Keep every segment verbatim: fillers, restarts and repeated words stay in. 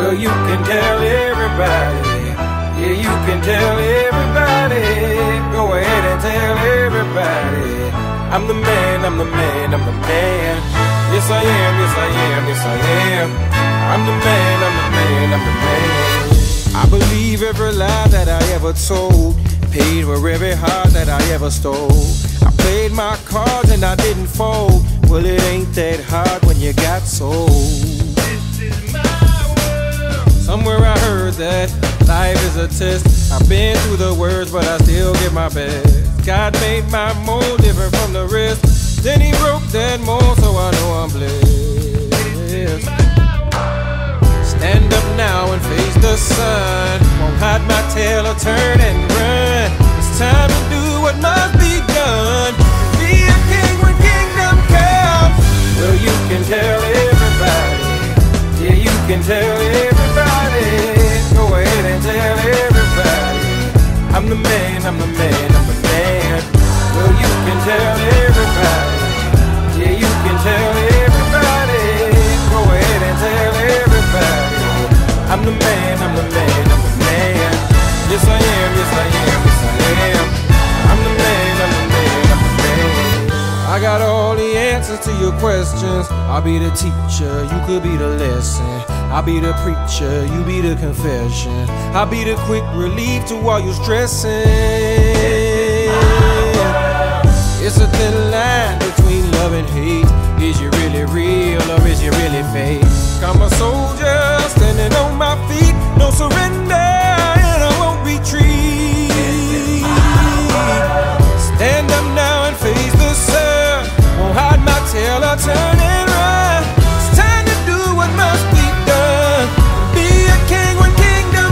Well, you can tell everybody. Yeah, you can tell everybody. Go ahead and tell everybody. I'm the man, I'm the man, I'm the man. Yes I am, yes I am, yes I am. I'm the man, I'm the man, I'm the man. I believe every lie that I ever told, paid for every heart that I ever stole. I played my cards and I didn't fold. Well, it ain't that hard when you got sold. This is my world. Somewhere I heard that life is a test. I've been through the worst, but I still give my best. God made my mold different from the rest. Then he broke that mold, so I know I'm blessed. Stand up now and face the sun. Won't hide my tail or turn and run. It's time to do what must be done. Be a king when kingdom comes. Well, you can tell everybody. Yeah, you can tell everybody. Go ahead and tell everybody. I'm the man, I'm the man, I'm the man. Well, you can tell everybody. Yeah, you can tell everybody. Go ahead and tell everybody. I'm the man, I'm the man, I'm the man. Yes I am, yes I am, yes I am. I'm the man, I'm the man, I'm the man. I got all the answers to your questions. I'll be the teacher, you could be the lesson. I'll be the preacher, you be the confession. I'll be the quick relief to all your stressing. It's a thin line between love and hate. Is you really real or is you really fake? I'm a soldier standing on my feet. No surrender and I won't retreat. Stand up now and face the sun. Won't hide my tail or turn and run. It's time to do what must be done. Be a king when kingdom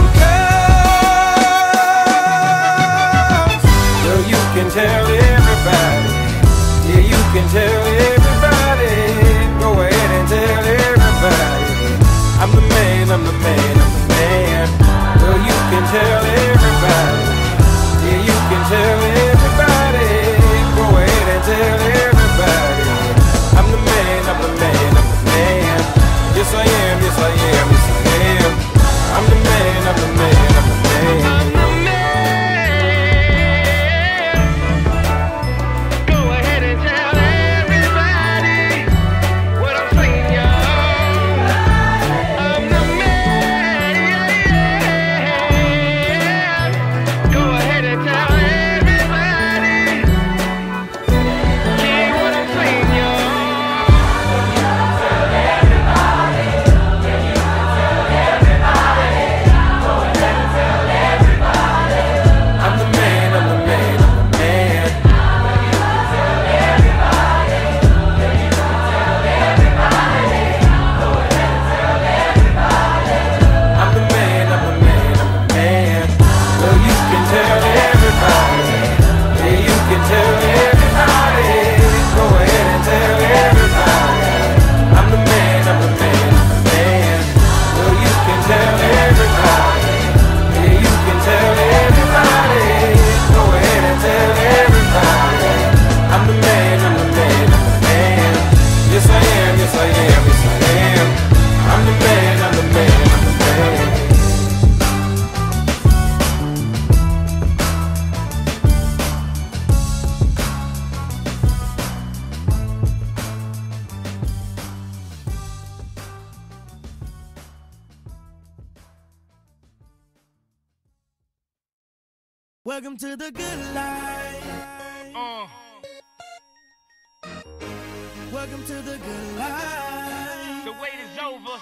comes. Well, you can tell everybody. Yeah, you can tell everybody. Go ahead and tell everybody. I'm the man, I'm the man, I'm the man. Well, you can tell everybody. Yeah, you can tell everybody. Go ahead and tell everybody. I'm the man, I'm the man, I'm the man. Yes I am, yes I am, yes I am. I'm the man, I'm the man, I'm the man. Welcome to the good life. Uh. Welcome to the good life. The wait is over.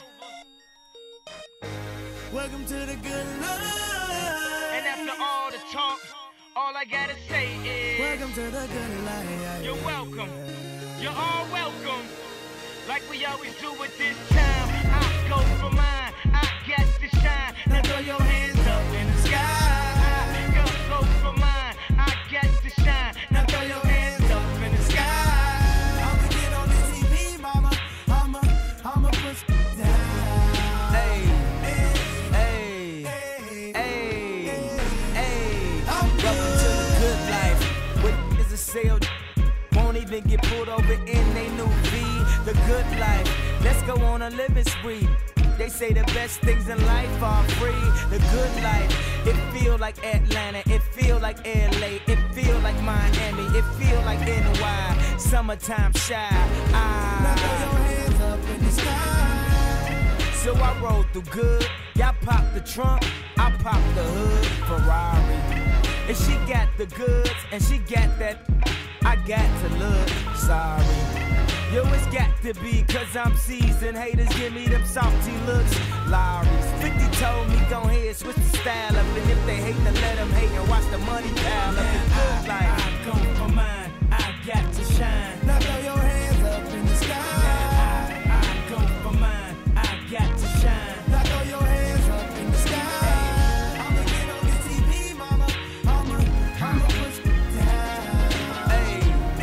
Welcome to the good life. And after all the talk, all I gotta say is welcome to the good life. You're welcome. You're all welcome. Like we always do at this time. I go for mine. I got to shine. Now throw your hands up in the sky. Go for mine, I got to shine. Now throw your hands up in the sky. I'ma get on this T V, mama. I'ma, I'ma push it down. Hey, hey, hey, hey, hey. Welcome to the good life. What is a sale? Won't even get pulled over in they new V. The good life. Let's go on a living spree. They say the best things in life are free. The good life, it feel like Atlanta, it feel like L A, it feel like Miami, it feel like N Y. Summertime shy. Ah. Now throw your hands up in the sky. So I roll through good. Y'all pop the trunk, I pop the hood. Ferrari. And she got the goods, and she got that. I got to look sorry. Yo, it's got to be, cause I'm seasoned. Haters give me them salty looks. Lowry's fifty told me, go ahead, switch the style up. And if they hate, then let them hate and watch the money pile up. It's good like I go for mine, I got to shine. Now throw your hands up in the sky. I, I go for mine, I got to shine. Now throw your hands up in the sky. I'ma get on this T V, mama. I'ma, I'ma push it down. Hey,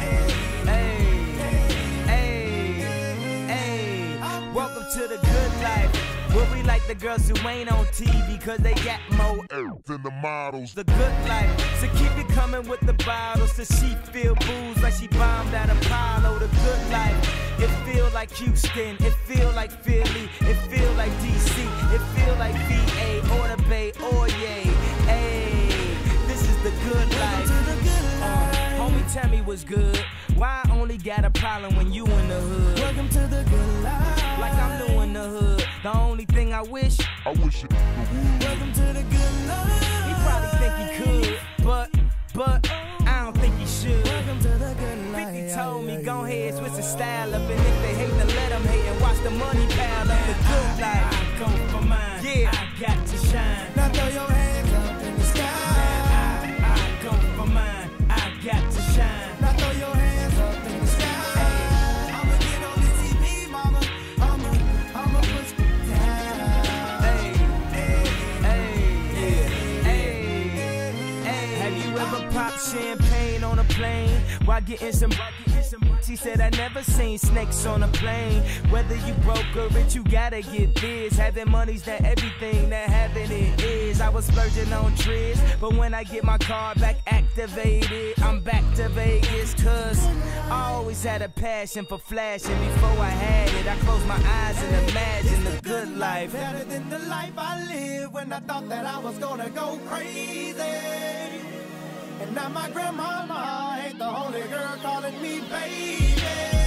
hey, hey, hey. Welcome to the good life. Where we like the girls who ain't on T V, cause they got more than the models. The good life, so keep it coming with the bottles. So she feel booze like she bombed at Apollo. The good life, it feel like Houston, it feel like Philly, it feel like D C, it feel like V A or the Bay or yay. Hey, this is the good life. To the good life. Uh, homie, tell me what's good. Why I only got a problem when you in the hood? Welcome to the good life. Like I'm new in the hood. The only thing I wish, I wish it would. Welcome to the good life. he probably think he could, but, but, I don't think he should. Welcome to the good life. fifty told me, go ahead, switch the style up. And if they hate, then let them hate and watch the money pile up. The good life, I go for mine, yeah, I got to shine. Now throw your hands up in the sky. I, I go for mine, I got to shine. Now throw your hands up in the sky. I'ma get on this T V, mama. I'ma, I'ma push it down. Hey, hey, hey, hey, hey. Have you ever popped champagne on a plane while getting some? She said I never seen snakes on a plane. Whether you broke or rich, you gotta get this. Having money's not everything that having it is. I was splurging on trips, but when I get my card back activated, I'm back to Vegas. Cause I always had a passion for flashing. Before I had it, I closed my eyes and imagined the good life. Better than the life I lived when I thought that I was gonna go crazy. And now my grandmama ain't the only girl calling me baby.